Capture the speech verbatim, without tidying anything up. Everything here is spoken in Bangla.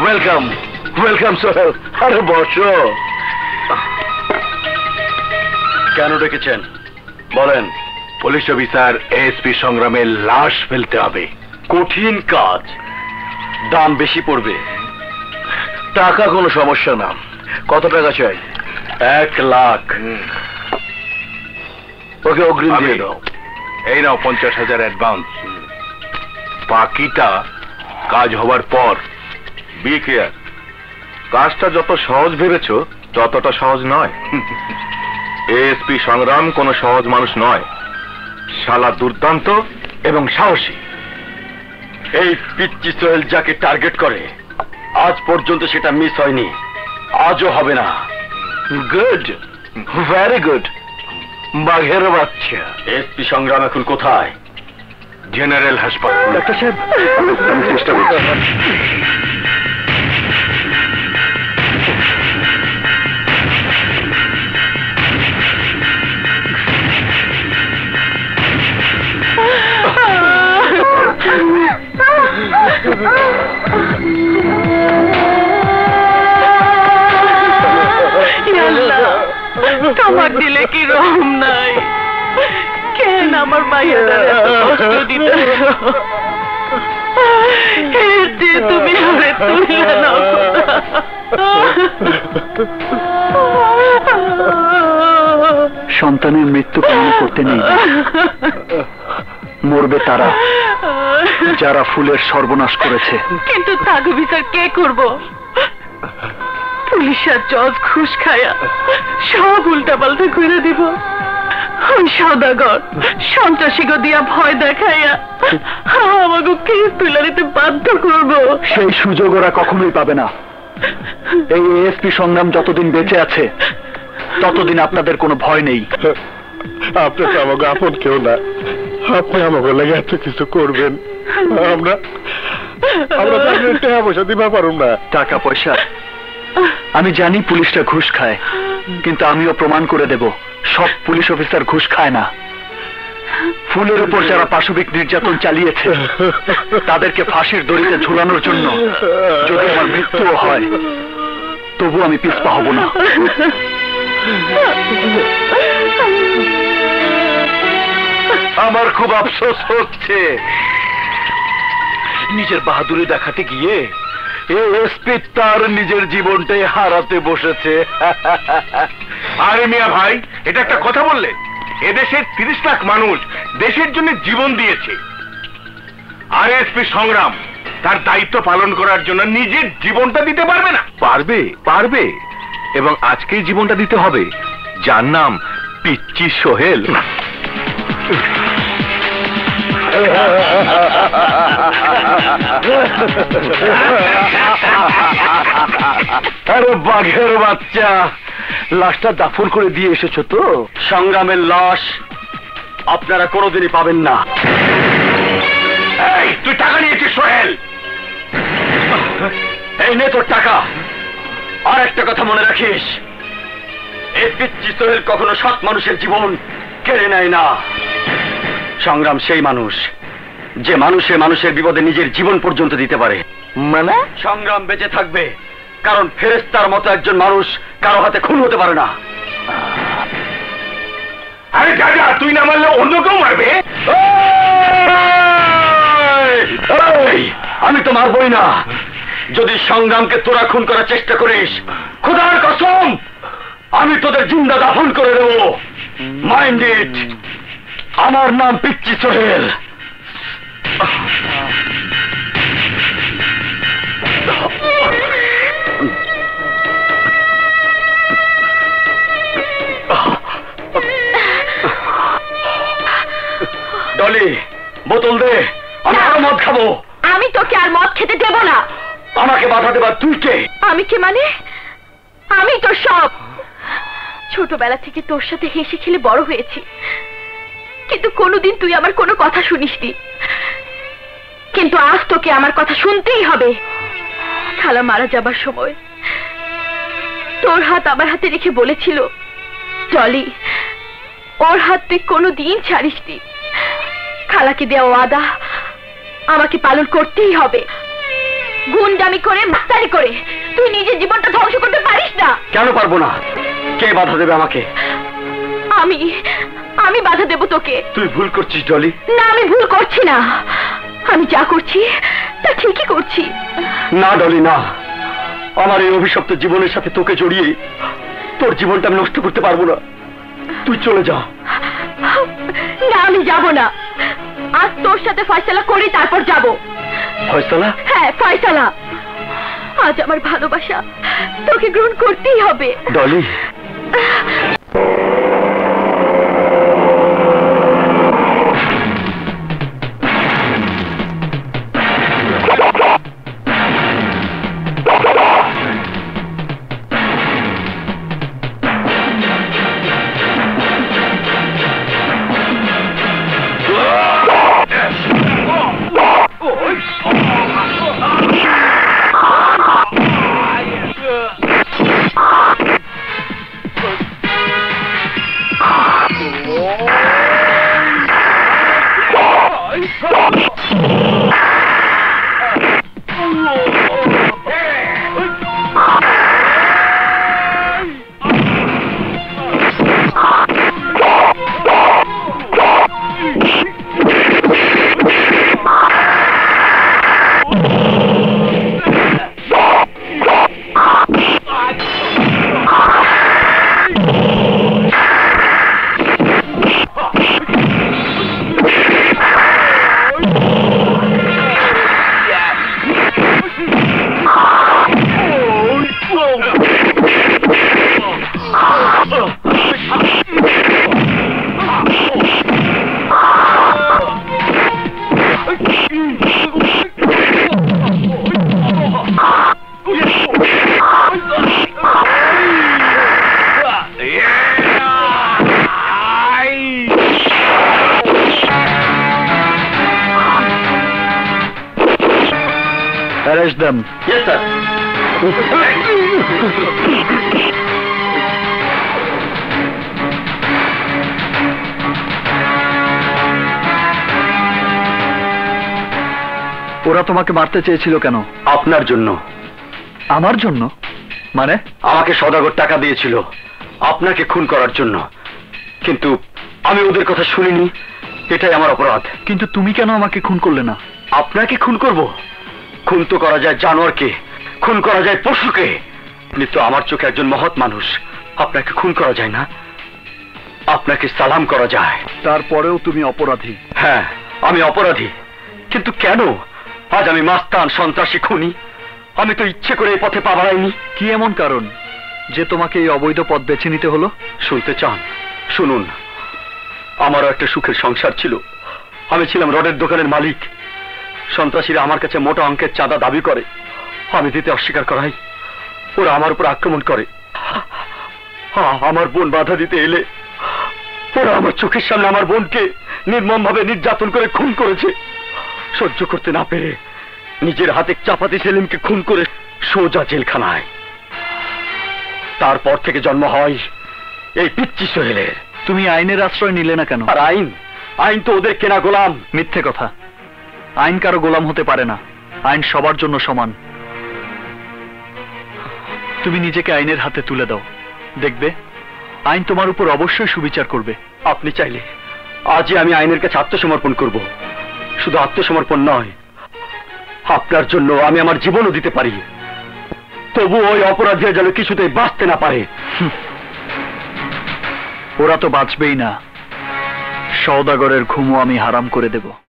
Welcome welcome Sohel. আরে বসো। কেন ডেকেছেন বলেন? পুলিশ অফিসার এএসপি সংগ্রামের লাশ ফেলতে হবে। কঠিন কাজ, দাম বেশি পড়বে। টাকা কোনো সমস্যা না। কত টাকা চাই? এক লাখ। ওকে অগ্রিম দিয়ে দাও। এই নাও পঞ্চাশ হাজার অ্যাডভান্স। বাকিটা কাজ হবার পর। বি কেয়ার, কাজটা যত সহজ ভেবেছ ততটা সহজ নয়। এএসপি সংগ্রাম কোনো সহজ মানুষ নয়, শালা দুর্দান্ত এবং সাহসী। এই পিচ্চি সোহেল যাকে টার্গেট করে আজ পর্যন্ত সেটা মিস হয়নি, আজও হবে না। Good, very good. বাঘের বাচ্চা। এসপি সংগ্রাম এখন কোথায়? জেনারেল হাসপাতাল। ডাক্তার সাহেব, আমি চেষ্টা করছি। তোমার দিলে কি রহম নাই? কেন আমার মায়েরা এত কষ্ট দিতে? তুমি আমারে তুলে নাও। সন্তানের মৃত্যু কামনা করতে নেই, মরবে তারা যারা ফুলের সর্বনাশ করেছে। কিন্তু তাকে বিচার কে করব? পুলিশ আর জজ ঘুষ খায়া সব উল্টা পাল্টা করে দিব। ওই সওদাগর সন্ত্রাসীকে দিয়া ভয় দেখাইয়া আমাকে কেস তুলে নিতে বাধ্য করব। সেই সুযোগ ওরা কখনোই পাবে না। এই এএসপি সংগ্রাম যতদিন বেঁচে আছে ততদিন আপনাদের কোনো ভয় নেই। আপনি তো আমাকে আপন কেউ না, আপনি আমাকে লেগে এত কিছু করবেন। আমরা আমরা টাকা পয়সা দিবা পারুম না। টাকা পয়সা আমি জানি পুলিশরা ঘুষ খায়, কিন্তু আমিও প্রমাণ করে দেব সব পুলিশ অফিসার ঘুষ খায় না। ফুলের উপর যারা পাশবিক নির্যাতন চালিয়েছে তাদেরকে ফাঁসির দড়িতে ঝুলানোর জন্য যদি আমার মৃত্যুও হয় তবু আমি পিছপা হব না। আমার খুব আফসোস হচ্ছে নিজের বাহাদুরি দেখাতে গিয়ে এসপি তার নিজের জীবনটাই হারাতে বসেছে। আরে মিয়া ভাই, এটা একটা কথা বললে? এদেশের তিরিশ লাখ মানুষ দেশের জন্য জীবন দিয়েছে, আর এসপি সংগ্রাম তার দায়িত্ব পালন করার জন্য নিজের জীবনটা দিতে পারবে না? পারবে, পারবে, এবং আজকেই জীবনটা দিতে হবে। যার নাম পিচ্চি সোহেল। আরে বাঘের বাচ্চা, লাশটা দাফন করে দিয়ে এসেছো তো? সংগ্রামের লাশ আপনারা কোনোদিনই পাবেন না। এই তুই টাকা নিয়েছিস সোহেল? এই নে তোর টাকা। আর একটা কথা মনে রাখিস, এই পিচ্চি সোহেল কখনো সৎ মানুষের জীবন কেড়ে নেয় না। সংগ্রাম সেই মানুষ যে মানুষে মানুষের বিপদে নিজের জীবন পর্যন্ত দিতে পারে। মানে সংগ্রাম বেঁচে থাকবে কারণ ফেরেশতার মতো একজন মানুষ কারো হাতে খুন হতে পারে না। আরে গাজা, তুই না মারলে অন্য কেউ মারবে। আমি তো মারবই না। যদি সংগ্রামকে তোরা খুন করার চেষ্টা করিস, খোদার কসম আমি তোদের জিন্দা দাফন করে দেব। Mind it. আমার নাম পিচ্চি সোহেল। ডলি, বোতল দে, আমি আরো মদ খাবো। আমি তোকে আর মদ খেতে দেব না। আমাকে বাধা দেবার তুই কে? আমি কে মানে? আমি তো সব। ছোটবেলা থেকে তোর সাথে হেসে খেলে বড় হয়েছি, কিন্তু কোনোদিন তুই আমার কোনো কথা শুনিসনি। কিন্তু আজ তোকে আমার কথা শুনতেই হবে। খালা মারা যাবার সময় তোর হাত আমার হাতে রেখে বলেছিল, ডলি ওর হাত তুই কোনোদিন ছাড়িসনি। খালাকে দেওয়া ওয়াদা আমাকে পালন করতেই হবে। গুন্ডামি করে মাস্তানি করে তুই নিজের জীবনটা ধ্বংস করতে পারিস না। কেন পারবো না? কে বাধা দেবে আমাকে? আমি আমি বাধা দেব তোকে। তুই ভুল করছিস ডলি। না, আমি ভুল করছি না, আমি যা করছি তা ঠিকই করছি। না ডলি না, আমার এই অভিশপ্ত জীবনের সাথে তোকে জড়িয়ে তোর জীবনটা আমি নষ্ট করতে পারবো না। তুই চলে যা। না, আমি যাব না। আজ তোর সাথে ফয়সালা করি, তারপর যাব। ফয়সালা? হ্যাঁ, ফয়সালা। আজ আমার ভালোবাসা তোকে গ্রহণ করতেই হবে। Dolly, arrest them. Yes, sir. ওরা তোমাকে মারতে চেয়েছিল কেন? আপনার জন্য। আমার জন্য? মানে? আমাকে সওদাগর টাকা দিয়েছিল আপনাকে খুন করার জন্য, কিন্তু আমি ওদের কথা শুনিনি, এটাই আমার অপরাধ। কিন্তু তুমি কেন আমাকে খুন করলে না? আপনাকে খুন করব? খুন তো করা যায় জানোয়ারকে, খুন করা যায় পশুকে। আপনি তো আমার চোখে একজন মহৎ মানুষ, আপনাকে খুন করা যায় না, আপনাকে সালাম করা যায়। তারপরেও তুমি অপরাধী। হ্যাঁ, আমি অপরাধী, কিন্তু কেন? আজ আমি মাস্তান, সন্ত্রাসী, খুনি। আমি তো ইচ্ছে করে এই পথে পা বাড়াইনি। কি এমন কারণ যে তোমাকে এই অবৈধ পথ বেছে নিতে হলো? শুনতে চান? শুনুন, আমারও একটা সুখের সংসার ছিল। আমি ছিলাম রডের দোকানের মালিক। সন্ত্রাসীরা আমার কাছে মোটা অঙ্কের চাঁদা দাবি করে, আমি দিতে অস্বীকার করাই। ওরা আমার উপর আক্রমণ করে। আমার বোন বাধা দিতে এলে ওরা আমার চোখের সামনে আমার বোনকে নির্মম ভাবে নির্যাতন করে খুন করেছে। সহ্য করতে না পেরে নিজের হাতে চাপাতি সেলিমকে খুন করে সোজা জেলখানায়। তারপর থেকে জন্ম হয় এই পিচ্চি সোহেলের। তুমি আইনের আশ্রয় নিলে না কেন? আর আইন? আইন তো ওদের কেনা গোলাম। মিথ্যে কথা। আইন কারো গোলাম হতে পারে না। আইন সবার জন্য সমান। তুমি নিজেকে আইনের হাতে তুলে দাও, দেখবে আইন তোমার উপর অবশ্যই সুবিচার করবে। আপনি চাইলে আজই আমি আইনের কাছে আত্মসমর্পণ করব। শুধু আত্মসমর্পণ নয়, আপনার জন্য আমি আমার জীবনও দিতে পারি। তবু ওই অপরাধীরা যেন কিছুতেই বাঁচতে না পারে। ওরা তো বাঁচবেই না। সওদাগরের ঘুমও আমি হারাম করে দেব।